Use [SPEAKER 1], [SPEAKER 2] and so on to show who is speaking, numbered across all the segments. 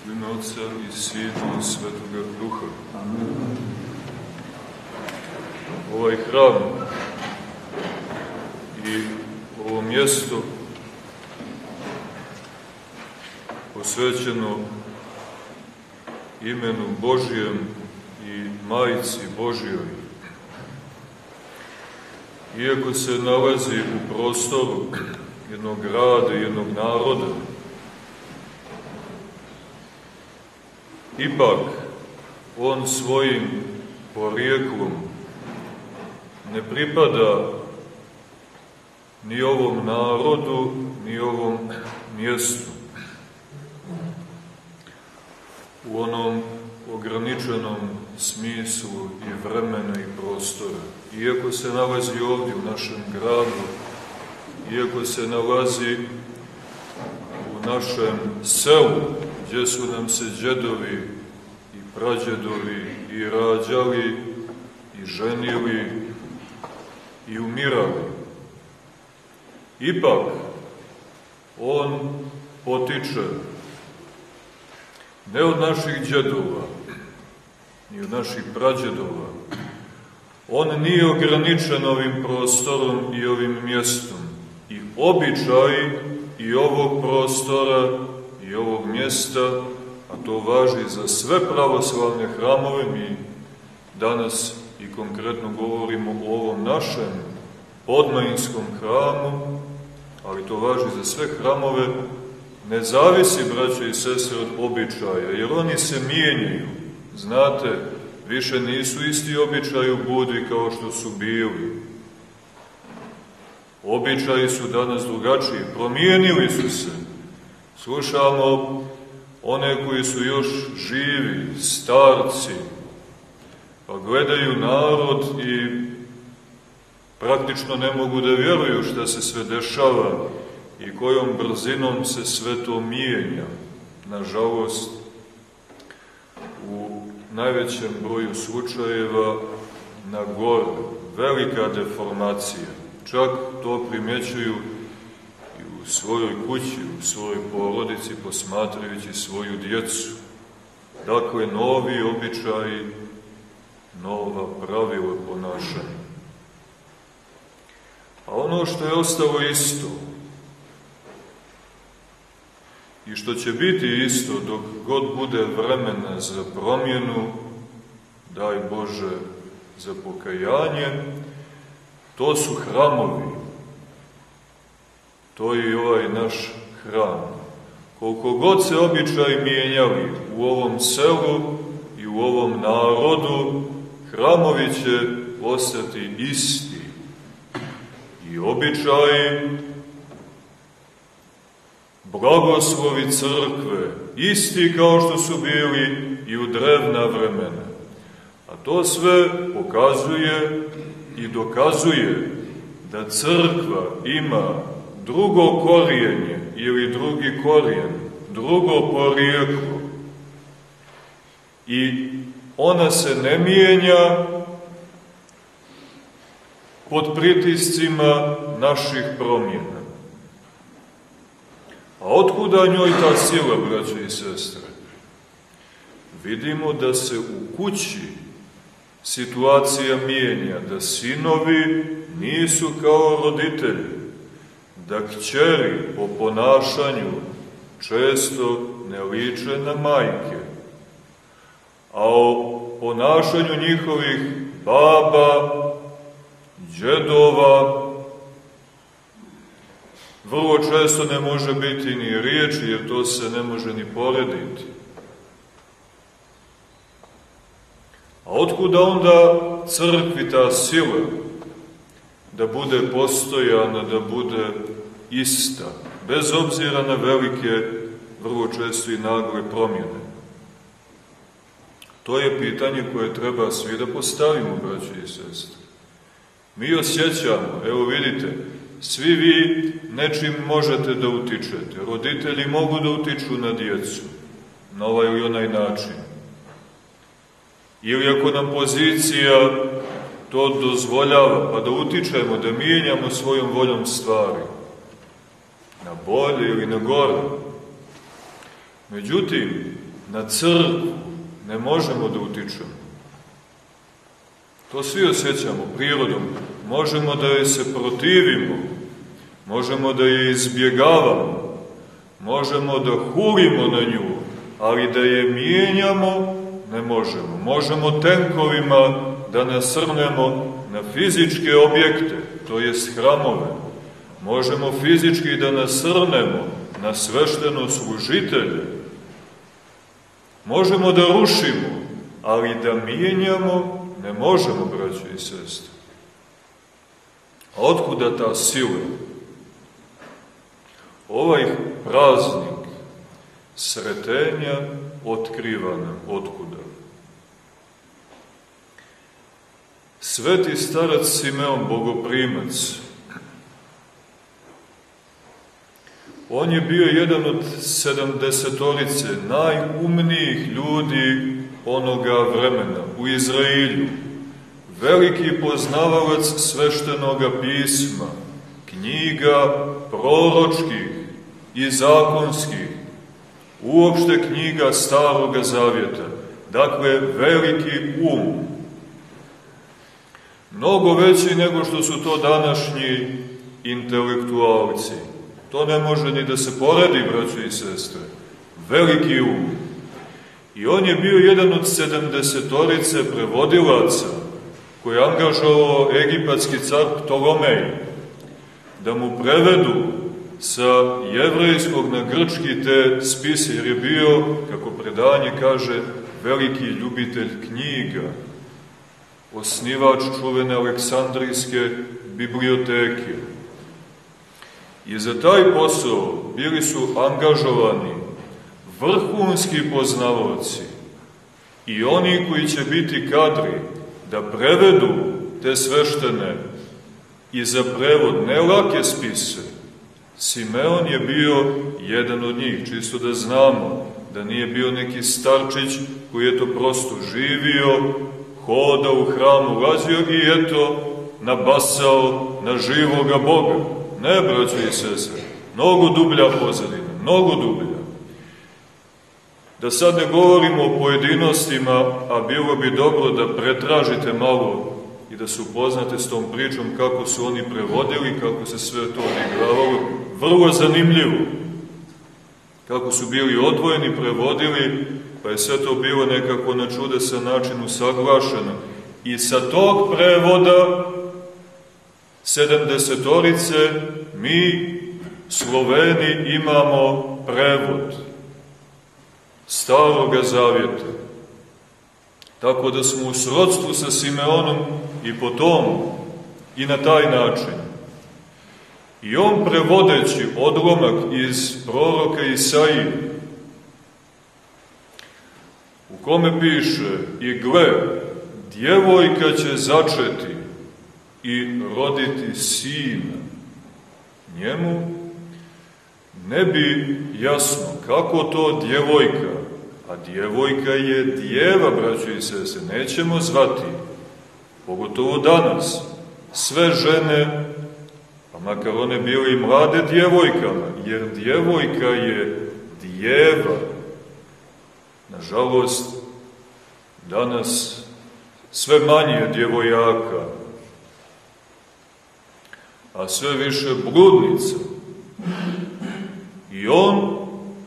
[SPEAKER 1] U ime Otca i Sina i Svetoga Duha. Ovaj hram i ovo mjesto posvećeno imenu Božijem i Majici Božijoj, iako se nalazi u prostoru jednog grada i jednog naroda, ipak on svojim porijeklom ne pripada ni ovom narodu, ni ovom mjestu. U onom ograničenom smislu i vremena i prostora. Iako se nalazi ovdje u našem gradu, iako se nalazi u našem selu, gdje su nam se džedovi i prađedovi i rađali, i ženili, i umirali. Ipak, on potiče ne od naših džedova, ni od naših prađedova. On nije ograničen ovim prostorom i ovim mjestom. I običaj i ovog prostora i ovog mjesta, a to važi za sve pravoslavne hramove, mi danas i konkretno govorimo o ovom našem podmajinskom hramu, ali to važi za sve hramove, ne zavisi, braće i sestre, od običaja, jer oni se mijenjaju. Znate, više nisu isti običaji u Budvi kao što su bili. Običaji su danas drugačiji, promijenili su se. Slušamo one koji su još živi, starci, pa gledaju narod i praktično ne mogu da vjeruju šta se sve dešava i kojom brzinom se sve to mijenja. Nažalost, u najvećem broju slučajeva na gore, velika deformacija. Čak to primjećuju i u svojoj kući, u svojoj porodici, posmatrajući svoju djecu. Dakle, novi običaji, nova pravila ponašanja. A ono što je ostalo isto, i što će biti isto dok god bude vremena za promjenu, daj Bože, za pokajanje, to su hramovi. To je i ovaj naš hram. Koliko god se običaji mijenjali u ovom selu i u ovom narodu, hramovi će ostati isti. I običaji, blagoslovi crkve, isti kao što su bili i u drevna vremena. A to sve pokazuje i dokazuje da crkva ima drugo korijenje ili drugi korijen, drugo porijeklo. I ona se ne mijenja pod pritiscima naših promjena. A otkuda njoj ta sila, braće i sestre? Vidimo da se u kući situacija mijenja, da sinovi nisu kao roditelji, da kćeri po ponašanju često ne liče na majke, a o ponašanju njihovih baba, džedova, vrlo često ne može biti ni riječi, jer to se ne može ni porediti. A otkuda onda crkvi ta sila da bude postojana, da bude ista, bez obzira na velike, vrlo često i nagle promjene? To je pitanje koje treba svi da postavimo, braće i sestre. Mi osjećamo, evo vidite, svi vi nečim možete da utičete. Roditelji mogu da utiču na djecu, na ovaj ili onaj način. Ili ako nam pozicija to dozvoljava, pa da utičemo, da mijenjamo svojom voljom stvari. Na bolje ili na gore. Međutim, na crkvu ne možemo da utičemo. To svi osjećamo prirodom. Možemo da je se protivimo, možemo da je izbjegavamo, možemo da hurimo na nju, ali da je mijenjamo ne možemo. Možemo tenkovima da nasrnemo na fizičke objekte, to jest hramove. Možemo fizički da nasrnemo na sveštenoslужitelje. Možemo da rušimo, ali da mijenjamo ne možemo, braćo i sestre. A otkuda ta sila? Ovaj praznik sretenja otkriva nam otkuda. Sveti starac Simeon Bogoprimac, on je bio jedan od 70-orice najumnijih ljudi onoga vremena u Izrailju, veliki poznavalac sveštenoga pisma, knjiga proročkih i zakonskih, uopšte knjiga Staroga Zavjeta, dakle veliki mnogo veći nego što su to današnji intelektualci. To ne može ni da se poredi, braćo i sestre. Veliki I on je bio jedan od 70-orice prevodilaca koji je angažovao egipatski car Ptolomej da mu prevedu sa jevrejskog na grčki te spise, jer je bio, kako predanje kaže, veliki ljubitelj knjiga, osnivač čuvene Aleksandrijske biblioteke. I za taj posao bili su angažovani vrhunski poznavaoci i oni koji će biti kadri da prevedu te sveštene i za prevod ne lake spise. Simeon je bio jedan od njih, čisto da znamo, da nije bio neki starčić koji je to prosto živio, hodao u hramu, ulazio i eto nabasao na živoga Boga. Ne, braćo i sestre, mnogo dublja pozadina, mnogo dublja. Da sad ne govorimo o pojedinostima, a bilo bi dobro da pretražite malo i da se upoznate s tom pričom kako su oni prevodili, kako se sve to odigravalo, vrlo zanimljivo. Kako su bili odvojeni, prevodili, pa je sve to bilo nekako na čudesan način usaglašeno. I sa tog prevoda 70-orice mi, Sloveni, imamo prevod Staroga Zavjeta. Tako da smo u srodstvu sa Simeonom i po tom i na taj način. I on prevodeći odlomak iz proroka Isaije, u kome piše: i gle, djevojka će začeti i roditi sina. Njemu ne bi jasno kako to djevojka, a djevojka je djeva, braćo i sestre, nećemo zvati, pogotovo danas, sve žene, pa makar one bile i mlade djevojkama, jer djevojka je djeva. Nažalost, danas sve manje djevojaka, a sve više bludnica. I on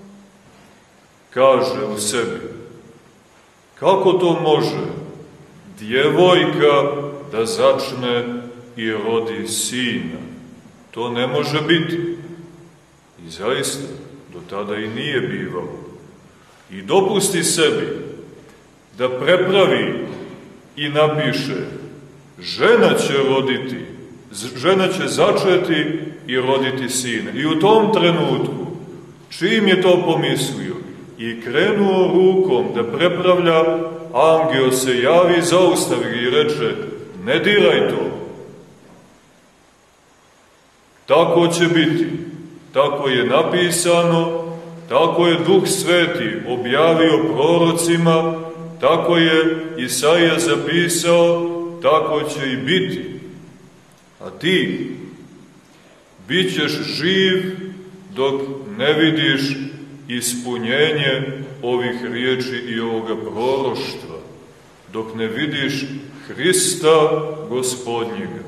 [SPEAKER 1] kaže u sebi: kako to može djevojka da začne i rodi sina? To ne može biti. I zaista, do tada i nije bivalo. I dopusti sebi da prepravi i napiše: žena će roditi, žena će začeti i roditi sina. I u tom trenutku, čim je to pomislio i krenuo rukom da prepravlja, angel se javi, zaustavi i reče: ne diraj to. Tako će biti, tako je napisano, tako je Duh Sveti objavio prorocima, tako je Isaija zapisao, tako će i biti. A ti bit ćeš živ dok ne vidiš ispunjenje ovih riječi i ovoga proroštva, dok ne vidiš Hrista Gospodnjega.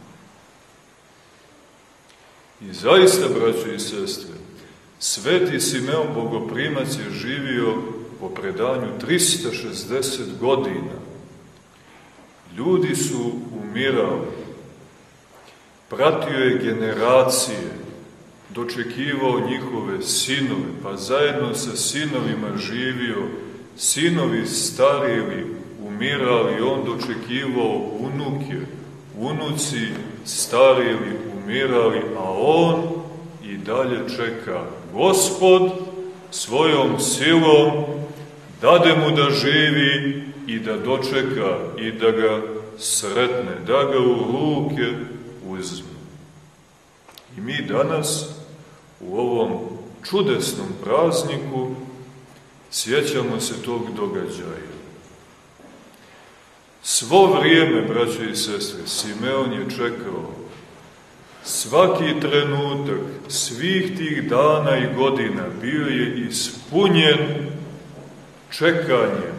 [SPEAKER 1] I zaista, braćo i sestre, sveti Simeon Bogoprimac je živio po predanju 360 godina. Ljudi su umirali, pratio je generacije, dočekivao njihove sinove, pa zajedno sa sinovima živio, sinovi starili, umirali, on dočekivao unuke, unuci starili, umirali, a on i dalje čeka. Gospod svojom silom dade mu da živi i da dočeka i da ga sretne, da ga u ruke uzme. I mi danas u ovom čudesnom prazniku sjećamo se tog događaja. Svo vrijeme, braćo i sestre, Simeon je čekao. Svaki trenutak svih tih dana i godina bio je ispunjen čekanjem.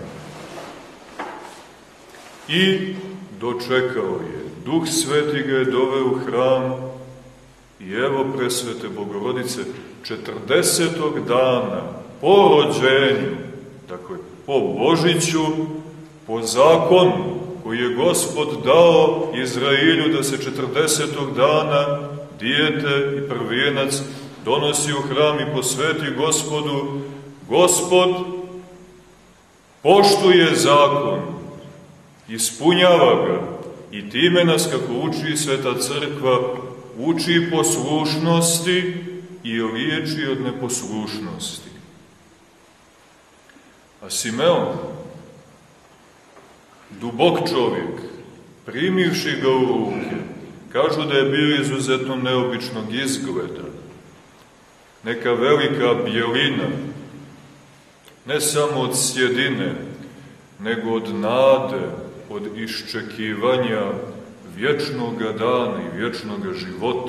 [SPEAKER 1] I dočekao je. Duh Sveti ga je doveo u hram i evo presvete Bogorodice 40. dana po rođenju, dakle po Božiću, po zakonu koji je Gospod dao Izrailju da se 40. dana dijete i prvijenac donosi u hram i posveti Gospodu, Gospod poštuje zakon, ispunjava ga i time nas, kako uči Sveta Crkva, uči poslušnosti i liječi od neposlušnosti. A Simeon, dubok čovjek, primivši ga u ruke, kažu da je bio izuzetno neobičnog izgleda, neka velika bjelina, ne samo od sjedine, nego od nade, od iščekivanja vječnoga dana i vječnoga života.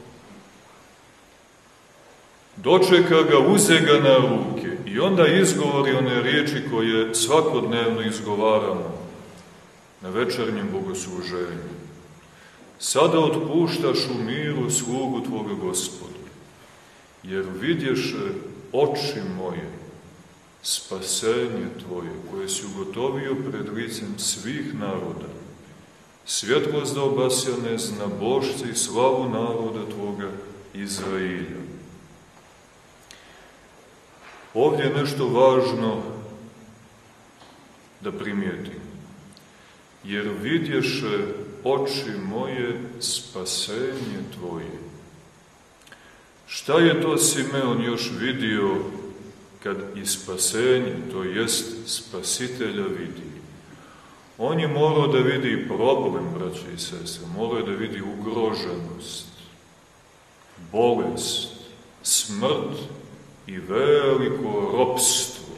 [SPEAKER 1] Dočeka ga, uze ga na ruke i onda izgovori one riječi koje svakodnevno izgovaramo na večernjem bogosluženju. Sada otpuštaš u miru slugu tvoga Gospodu, jer vidješe oči moje spasenje tvoje, koje si ugotovio pred licem svih naroda, svjetlost da obasja neznabošce i slavu naroda tvoga Izrailja. Ovdje je nešto važno da primijetim. Jer vidješe oči moje spasenje tvoje. Šta je to Simeon još vidio kad i spasenje, to jest spasitelja vidi? On je morao da vidi problem, braće i sestre, morao je da vidi ugroženost, bolest, smrt i veliko ropstvo.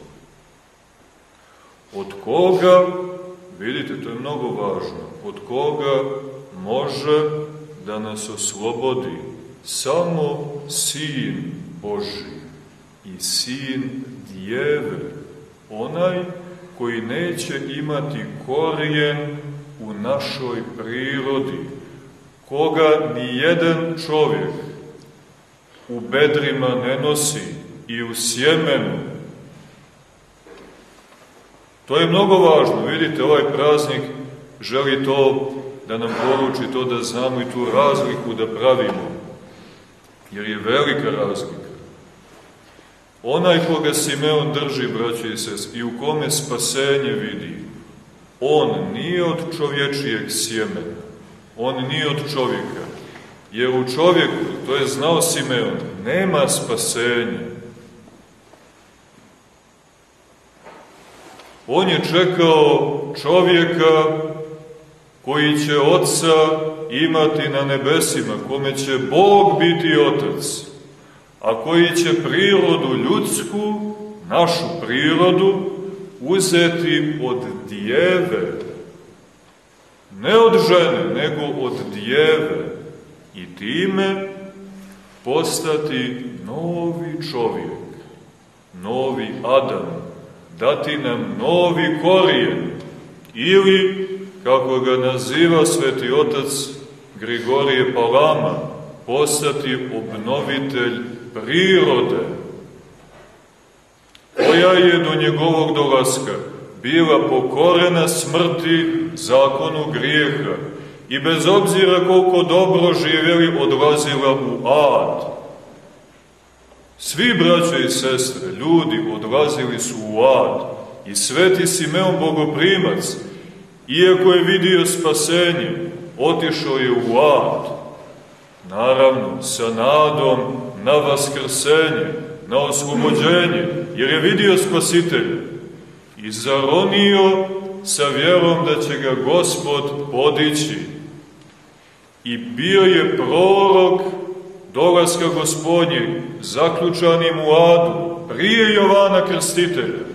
[SPEAKER 1] Od koga, vidite, to je mnogo važno, od koga može da nas oslobodi samo Sin Božji i Sin Djeve, onaj koji neće imati korijen u našoj prirodi, koga ni jedan čovjek u bedrima ne nosi i u sjemenu. To je mnogo važno. Vidite, ovaj praznik želi to da nam poruči, to da znamo i tu razliku da pravimo, jer je velika razlika. Onaj koga Simeon drži, braći i sestri, i u kome spasenje vidi, on nije od čovječijeg sjemena, on nije od čovjeka, jer u čovjeku, to je znao Simeon, nema spasenja. On je čekao čovjeka koji će Oca imati na nebesima, kome će Bog biti Otac, a koji će prirodu ljudsku, našu prirodu, uzeti od djeve, ne od žene, nego od djeve, i time postati novi čovjek, novi Adam, dati nam novi korijen, ili, kako ga naziva sveti otac Grigorije Palama, postati obnovitelj prirode, koja je do njegovog dolaska bila pokorena smrti, zakonu grijeha, i bez obzira koliko dobro živjeli, odlazila u ad. Svi, braćo i sestre, ljudi odlazili su u ad. I sveti Simeon Bogoprimac, iako je vidio spasenje, otišao je u ad. Naravno, sa nadom na vaskrsenje, na oslobođenje, jer je vidio Spasitelja i zaronio sa vjerom da će ga Gospod podići. I bio je prorok dolaska Gospodnjeg, zaključanim u adu, prije Jovana Krstitelja.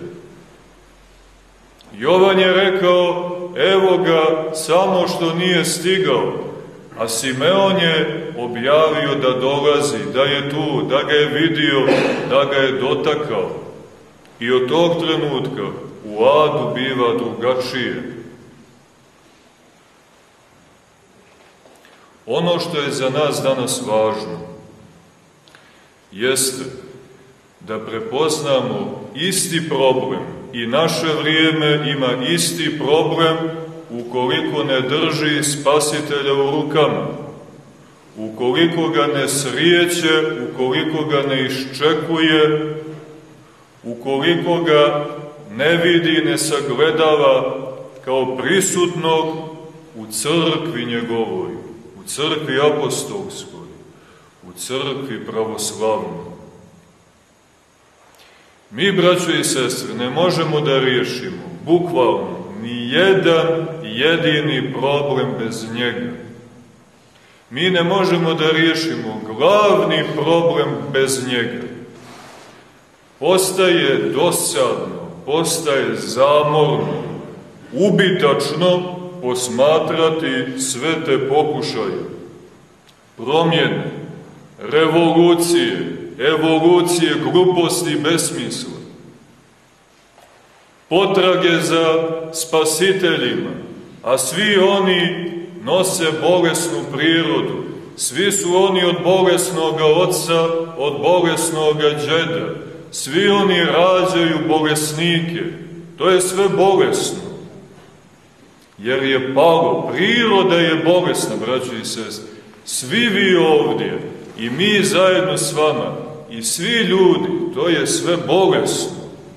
[SPEAKER 1] Jovan je rekao, evo ga, samo što nije stigao, a Simeon je objavio da dolazi, da je tu, da ga je vidio, da ga je dotakao. I od tog trenutka u adu biva drugačije. Ono što je za nas danas važno jeste da prepoznamo isti problem i naše vrijeme ima isti problem ukoliko ne drži Spasitelja u rukama, ukoliko ga ne srijeće, ukoliko ga ne iščekuje, ukoliko ga ne vidi, ne sagledava kao prisutnog u crkvi njegovoj, u crkvi apostolskoj, u crkvi pravoslavnoj. Mi, braćo i sestre, ne možemo da riješimo, bukvalno, ni jedan jedini problem bez njega. Mi ne možemo da riješimo glavni problem bez njega. Postaje dosadno, postaje zamorno, ubitačno posmatrati sve te pokušaje, promjene, revolucije, evolucije, gluposti i besmisla, potrage za spasiteljima, a svi oni nose bolesnu prirodu, svi su oni od bolesnoga oca, od bolesnoga đeda, svi oni rađaju bolesnike, to je sve bolesno, jer je palo, priroda je bolesna, braćo i sestre, svi vi ovdje i mi zajedno s vama i svi ljudi, to je sve bolesno,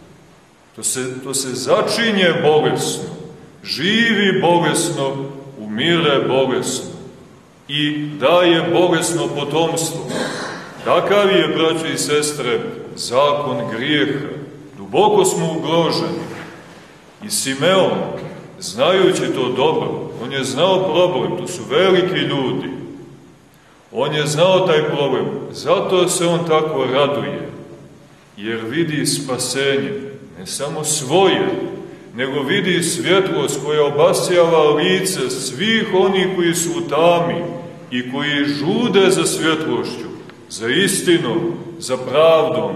[SPEAKER 1] to se začinje bolesno, živi bolesno, umire bolesno i daje bolesno potomstvo. Takav je, braćo i sestre, zakon grijeha. Duboko smo ugroženi. I Simeon, znajući to dobro, on je znao problem, to su veliki ljudi. On je znao taj problem, zato se on tako raduje, jer vidi spasenje, ne samo svoje, nego vidi svjetlost koja obasjava lice svih onih koji su u tami i koji žude za svjetlošću, za istinom, za pravdom,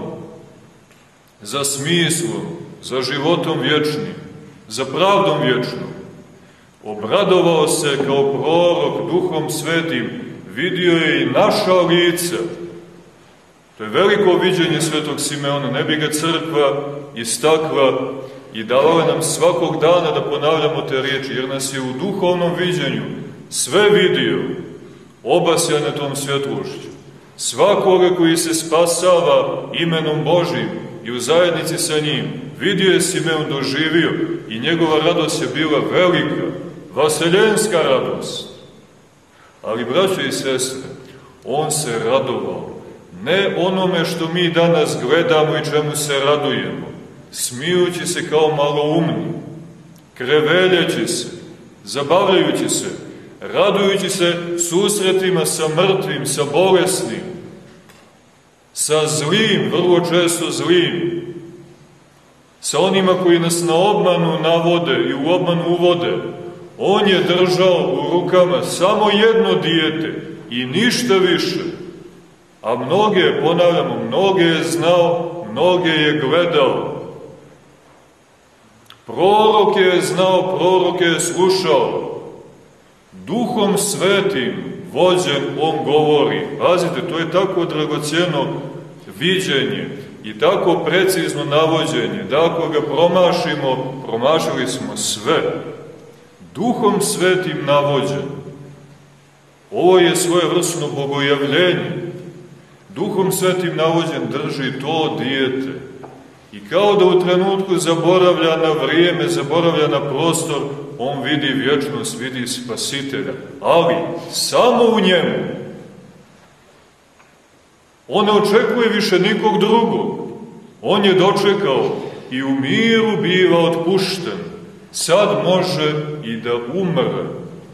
[SPEAKER 1] za smislom, za životom vječnim, za pravdom vječnom. Obradovao se kao prorok Duhom Svetim, vidio je i naša lica. To je veliko viđenje svetog Simeona, ne bi ga crkva istakla i davala nam svakog dana da ponavljamo te riječi, jer nas je u duhovnom viđenju sve vidio, obasjane tom svjetlošću. Svakoga koji se spasava imenom Božim i u zajednici sa njim, vidio je Simeon, doživio i njegova radost je bila velika, vaseljenska radost. Ali, braćo i sestre, on se radovao, ne onome što mi danas gledamo i čemu se radujemo, smijući se kao maloumni, kreveljeći se, zabavljajući se, radujući se susretima sa mrtvim, sa bolesnim, sa zlim, vrlo često zlim, sa onima koji nas na obmanu navode i u obmanu uvode. On je držao u rukama samo jedno dijete i ništa više. A mnoge, ponavljamo, mnoge je znao, mnoge je gledao. Proroke je znao, proroke je slušao. Duhom Svetim vođen on govori. Pazite, to je tako dragocjeno viđenje i tako precizno navođenje, da ako ga promašimo, promašili smo sve. Duhom Svetim navođen. Ovo je svojevrsno bogojavljenje. Duhom Svetim navođen drži to dijete. I kao da u trenutku zaboravlja na vrijeme, zaboravlja na prostor, on vidi vječnost, vidi Spasitelja. Ali samo u njemu. On ne očekuje više nikog drugog. On je dočekao i u miru biva otpušten. Sad može i da umre.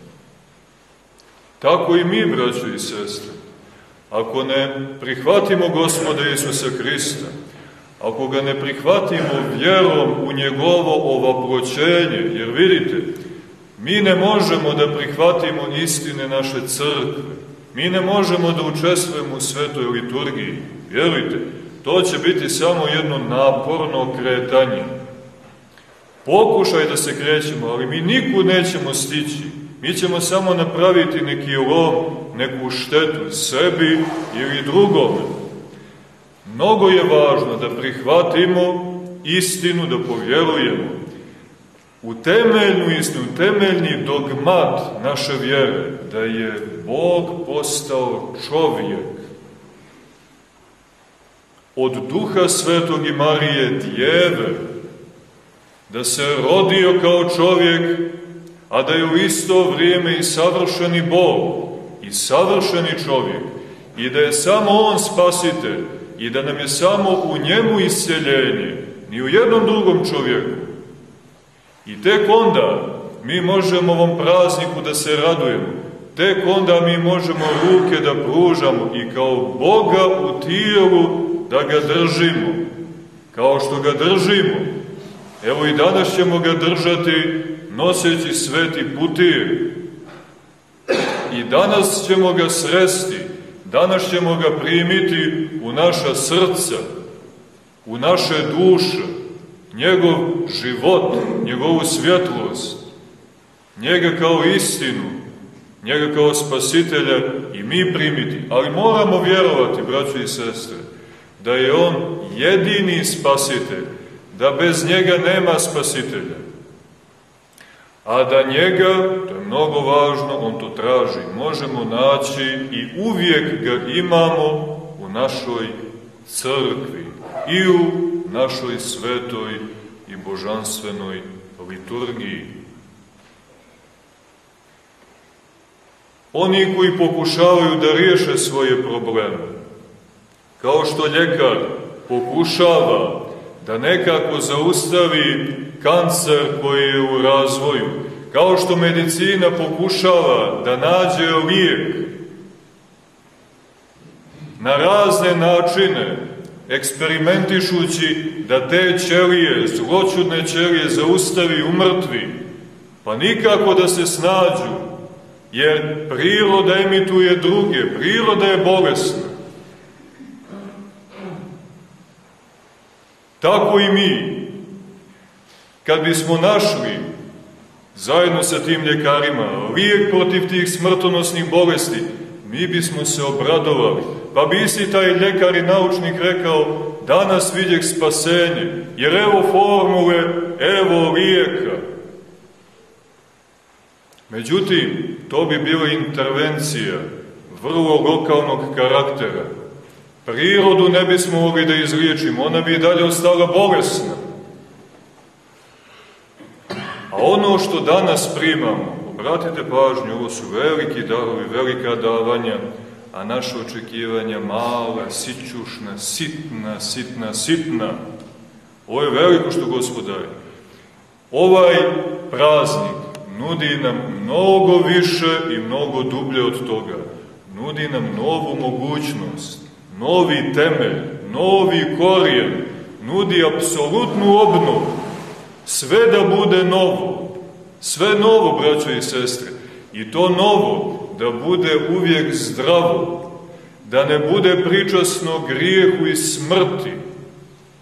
[SPEAKER 1] Tako i mi, braćo i sestre. Ako ne prihvatimo Gospoda Isusa Hrista, ako ga ne prihvatimo vjerom u njegovo ovaploćenje, jer vidite, mi ne možemo da prihvatimo istine naše crkve, mi ne možemo da učestvujemo u svetoj liturgiji, vjerujte, to će biti samo jedno naporno kretanje. Pokušaj da se krećemo, ali mi nikud nećemo stići, mi ćemo samo napraviti neki lom, neku štetu sebi ili drugome. Mnogo je važno da prihvatimo istinu, da povjerujemo u temeljnu istinu, temeljni dogmat naše vjere, da je Bog postao čovjek. Od Duha Svetog i Marije Djeve, da se rodio kao čovjek, a da je u isto vrijeme i savršeni Bog, i savršeni čovjek, i da je samo On spasitelj, i da nam je samo u njemu isceljenje, ni u jednom drugom čovjeku. I tek onda mi možemo ovom prazniku da se radujemo, tek onda mi možemo ruke da pružamo i kao Boga u tijelu da ga držimo, kao što ga držimo. Evo i danas ćemo ga držati noseći sveti putir. I danas ćemo ga sresti, danas ćemo ga primiti u naša srca, u naše duše, njegov život, njegovu svjetlost, njega kao istinu, njega kao spasitelja i mi primiti. Ali moramo vjerovati, braćo i sestre, da je on jedini spasitelj, da bez njega nema spasitelja. A da njega, to je mnogo važno, on to traži, možemo naći i uvijek ga imamo u našoj crkvi i u našoj svetoj i božanstvenoj liturgiji. Oni koji pokušavaju da riješe svoje probleme, kao što ljekar pokušava da nekako zaustavi kancer koji je u razvoju, kao što medicina pokušava da nađe lijek na razne načine, eksperimentišući da te ćelije, zloćudne ćelije zaustavi, umrtvi, pa nikako da se snađu, jer priroda emituje druge, priroda je bolesna. Tako i mi, kad bismo našli, zajedno sa tim ljekarima, lijek protiv tih smrtonosnih bolesti, mi bismo se obradovali. Pa bi isti taj ljekar i naučnik rekao, danas vidjeh spasenje, jer evo formule, evo lijeka. Međutim, to bi bila intervencija vrlo lokalnog karaktera. Prirodu ne bismo mogli da izliječimo, ona bi i dalje ostala bolesna. A ono što danas primamo, obratite pažnju, ovo su veliki darovi, velika davanja, a naše očekivanja mala, sićušna, sitna. Ovo je veliko što Gospod daje. Ovaj praznik nudi nam mnogo više i mnogo dublje od toga. Nudi nam novu mogućnost, novi temelj, novi korijen, nudi apsolutnu obnovu. Sve da bude novo, sve novo, braćo i sestre, i to novo da bude uvijek zdravo, da ne bude pričasno grijehu i smrti,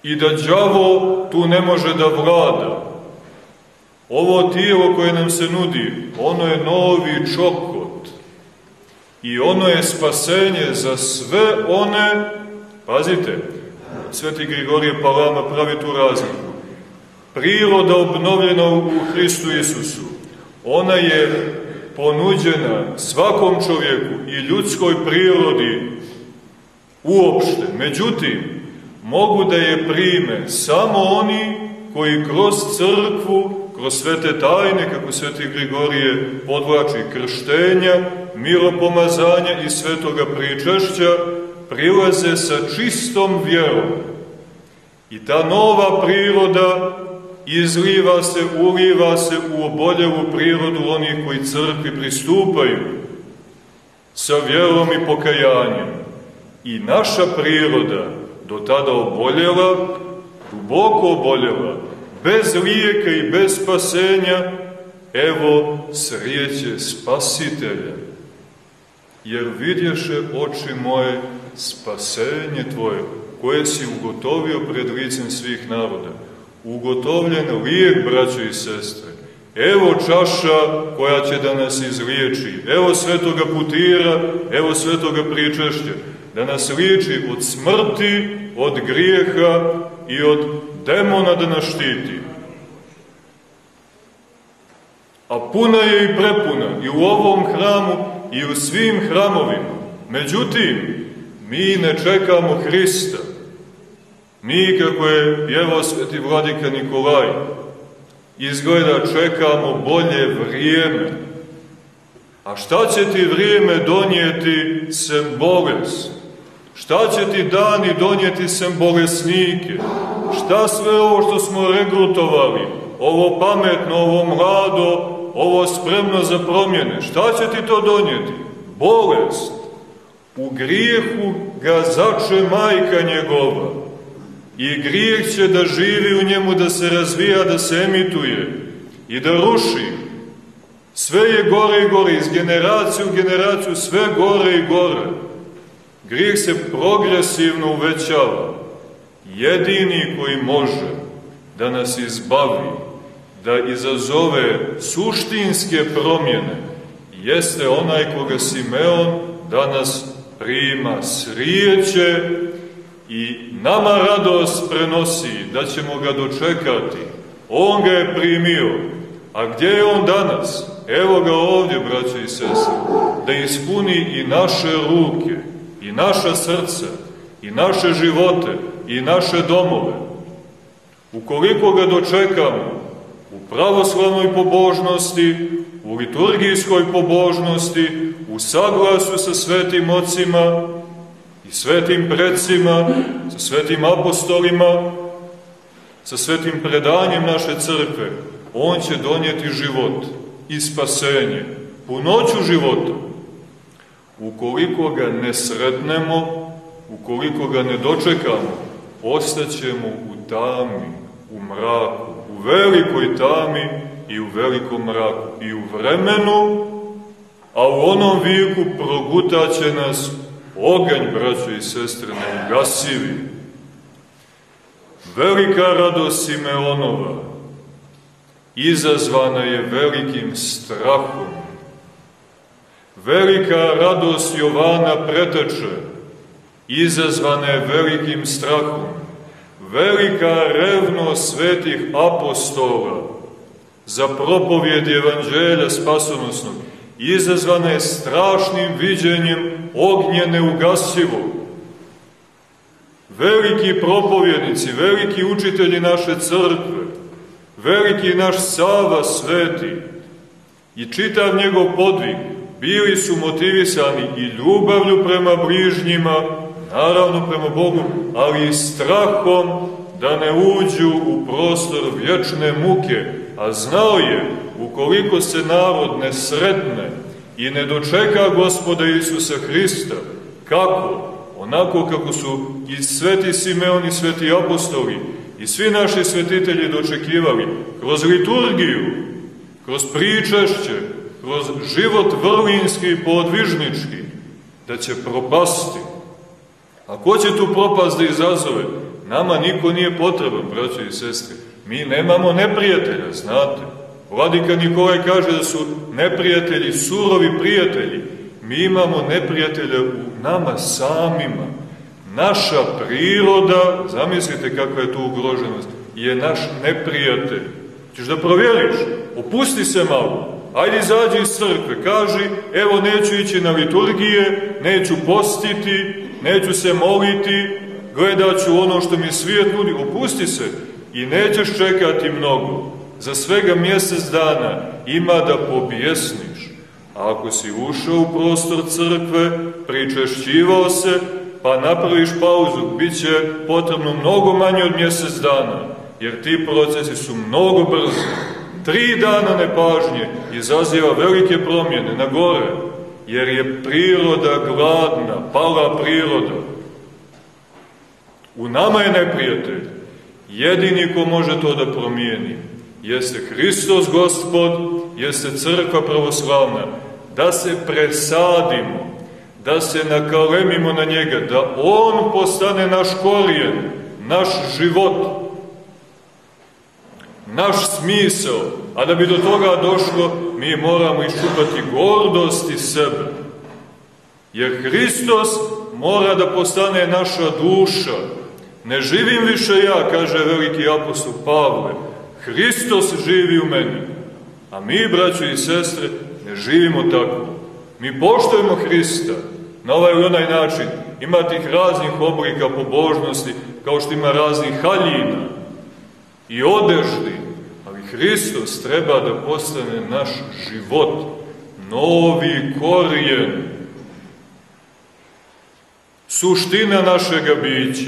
[SPEAKER 1] i da đavo tu ne može da vlada. Ovo tijelo koje nam se nudi, ono je novi čokot i ono je spasenje za sve one, pazite, Sveti Grigorije Palama pravi tu razliku. Priroda obnovljena u Hristu Isusu, ona je ponuđena svakom čovjeku i ljudskoj prirodi uopšte. Međutim, mogu da je prime samo oni koji kroz crkvu, kroz svete tajne, kako Sveti Grigorije podvlači, krštenja, miropomazanja i svetoga pričašća, prilaze sa čistom vjerom. I ta nova priroda izliva se, uliva se u oboljelu prirodu onih koji crkvi pristupaju sa vjerom i pokajanjem. I naša priroda, do tada oboljela, duboko oboljela, bez lijeka i bez spasenja, evo srijeće Spasitelja. Jer vidješe, oči moje, spasenje tvoje, koje si ugotovio pred licem svih naroda. Ugotovljen lijek, braćo i sestre. Evo čaša koja će da nas izliječi. Evo svetoga putira, evo svetoga pričašća. Da nas liječi od smrti, od grijeha i od demona da nas štiti. A puna je i prepuna i u ovom hramu i u svim hramovima. Međutim, mi ne čekamo Hrista. Mi, kako je pjevao sveti vladika Nikolaj, izgleda čekamo bolje vrijeme. A šta će ti vrijeme donijeti sem bolest? Šta će ti dani donijeti sem bolesnike? Šta sve ovo što smo regrutovali, ovo pametno, ovo mlado, ovo spremno za promjene, šta će ti to donijeti? Bolest. U grijehu ga zače majka njegova. I grijeh će da živi u njemu, da se razvija, da se emituje i da ruši. Sve je gore i gore, iz generacije u generaciju, sve gore i gore. Grijeh se progresivno uvećava. Jedini koji može da nas izbavi, da izazove suštinske promjene, jeste onaj koga Simeon danas prima srijeće i nama radost prenosi, da ćemo ga dočekati. On ga je primio. A gdje je on danas? Evo ga ovdje, braće i sestre, da ispuni i naše ruke, i naša srca, i naše živote, i naše domove. Ukoliko ga dočekamo u pravoslavnoj pobožnosti, u liturgijskoj pobožnosti, u saglasu sa svetim ocima i svetim predsima, sa svetim apostolima, sa svetim predanjem naše crkve, on će donijeti život i spasenje, punoću života. Ukoliko ga ne sretnemo, ukoliko ga ne dočekamo, ostaćemo u tami, u mraku, u velikoj tami i u velikom mraku, i u vremenu, a u onom vijeku progutaće nas oganj, braćo i sestre, neugasivi. Velika radost Simeonova izazvana je velikim strahom. Velika radost Jovana Preteče izazvana je velikim strahom. Velika revnost svetih apostola za propovjed evanđelja spasonosnog izazvana je strašnim viđenjem ognja neugasivog. Veliki propovjednici, veliki učitelji naše crkve, veliki naš Sava Sveti i čitav njegov podvig bili su motivisani i ljubavlju prema bližnjima, naravno prema Bogu, ali i strahom da ne uđu u prostor vječne muke, a znao je, ukoliko se narod ne sretne i ne dočeka Gospoda Isusa Hrista, kako? Onako kako su i sveti Simeon i sveti apostoli i svi naši svetitelji dočekivali, kroz liturgiju, kroz pričašće, kroz život vrlinski i podvižnički, da će propasti. A ko će tu propast da izazove? Nama niko nije potreban, braćo i sestre. Mi nemamo neprijatelja, znate. Vladika Nikolaj kaže da su neprijatelji surovi prijatelji. Mi imamo neprijatelja u nama samima. Naša priroda, zamislite kakva je tu ugroženost, je naš neprijatelj. Ćeš da provjeriš, opusti se malo, ajde izađi iz crkve, kaži, evo neću ići na liturgije, neću postiti, neću se moliti, gledat ću ono što mi svijet nudi, opusti se i nećeš čekati mnogo. Za svega mjesec dana ima da pobjesniš. A ako si ušao u prostor crkve, pričešćivao se, pa napraviš pauzu, bit će potrebno mnogo manje od mjesec dana, jer ti procesi su mnogo brzi. 3 dana nepažnje izaziva velike promjene na gore, jer je priroda gladna, pala priroda. U nama je neprijatelj. Jedini ko može to da promijeni jeste Hristos Gospod, jeste crkva pravoslavna. Da se presadimo, da se nakalemimo na njega, da on postane naš korijen, naš život, naš smisao. A da bi do toga došlo, mi moramo iščupati gordost iz sebe. Jer Hristos mora da postane naša duša. Ne živim više ja, kaže veliki apostol Pavle, Hristos živi u meni. A mi, braćo i sestre, ne živimo tako. Mi poštujemo Hrista na ovaj ili onaj način. Ima tih raznih oblika pobožnosti, kao što ima raznih haljina i odeždi. Ali Hristos treba da postane naš život, novi korijen, suština našega bića.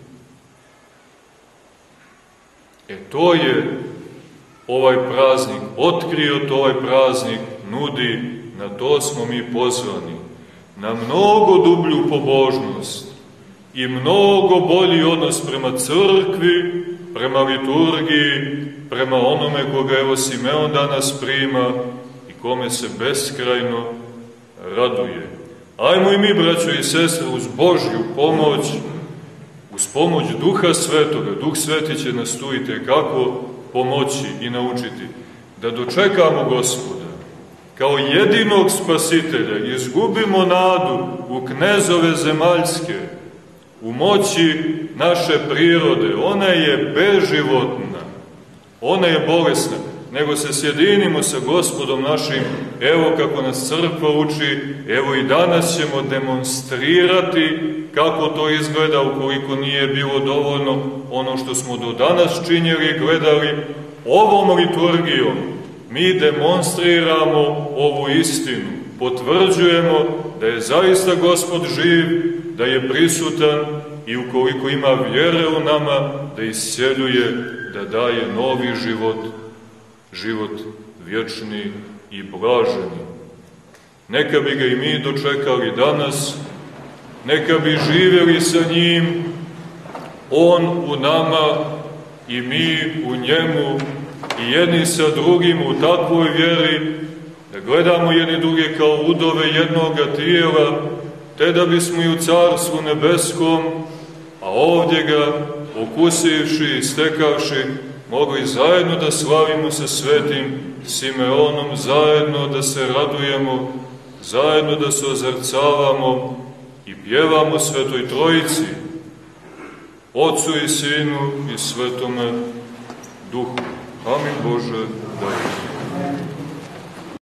[SPEAKER 1] To je ovaj praznik, otkrio to ovaj praznik, nudi, na to smo mi pozvani, na mnogo dublju pobožnost i mnogo bolji odnos prema crkvi, prema liturgiji, prema onome koga evo Simeon danas prima i kome se beskrajno raduje. Ajmo i mi, braćo i sestre, uz Božju pomoć, uz pomoć Duha Svetoga, Duh Sveti će nas tu itekako pomoći i naučiti da dočekamo Gospoda kao jedinog spasitelja, izgubimo nadu u knezove zemaljske, u moći naše prirode. Ona je beživotna, ona je bolesna, nego se sjedinimo sa Gospodom našim, evo kako nas crkva uči, evo i danas ćemo demonstrirati kako to izgleda ukoliko nije bilo dovoljno ono što smo do danas činjeli i gledali. Ovom liturgijom mi demonstriramo ovu istinu, potvrđujemo da je zaista Gospod živ, da je prisutan i ukoliko ima vjere u nama, da isceljuje, da daje novi život, život vječni i blaženi. Neka bi ga i mi dočekali danas, neka bi živjeli sa njim, on u nama i mi u njemu, i jedni sa drugim u takvoj vjeri, da gledamo jedni druge kao udove jednoga tijela, te da bismo i u Carstvu nebeskom, a ovdje ga okusivši i stekavši, mogli zajedno da slavimo sa svetim Simeonom, zajedno da se radujemo, zajedno da se ozrcavamo i pjevamo Svetoj Trojici, Otcu i Sinu i Svetome Duhu. Amin Bože, daj.